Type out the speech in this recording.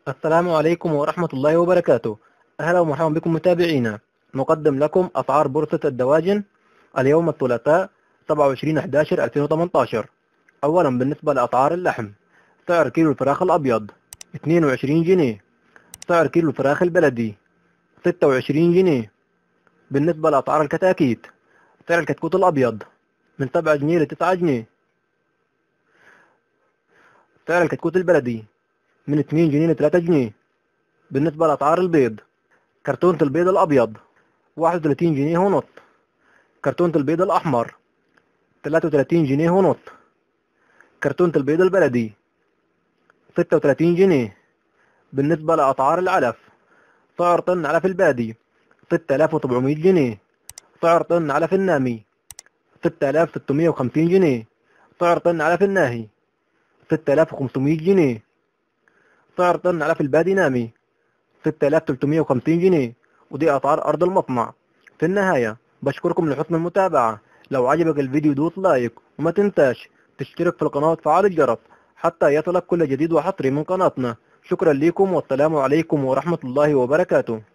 السلام عليكم ورحمة الله وبركاته. أهلا ومرحبا بكم متابعينا. نقدم لكم أسعار بورصة الدواجن اليوم الثلاثاء 27/11/2018. أولا بالنسبة لأسعار اللحم: سعر كيلو الفراخ الأبيض 22 جنيه، سعر كيلو الفراخ البلدي 26 جنيه. بالنسبة لأسعار الكتاكيت: سعر الكتكوت الأبيض من 7 جنيه ل 9 جنيه، سعر الكتكوت البلدي من 2 جنيه ل 3 جنيه. بالنسبة لأسعار البيض: كرتونة البيض الأبيض 31 جنيه ونص، كرتونة البيض الأحمر 33 جنيه ونص، كرتونة البيض البلدي 36 جنيه. بالنسبة لأسعار العلف: سعر طن علف البادي 6700 جنيه، سعر طن علف النامي 6650 جنيه، سعر طن علف الناهي 6500 جنيه، سعر طن علف البادي نامي 6350 جنيه. ودي أسعار أرض المصنع. في النهاية بشكركم لحسن المتابعة. لو عجبك الفيديو دوس لايك، وما تنساش تشترك في القناة وتفعل الجرس حتى يصلك كل جديد وحصري من قناتنا. شكرا لكم والسلام عليكم ورحمة الله وبركاته.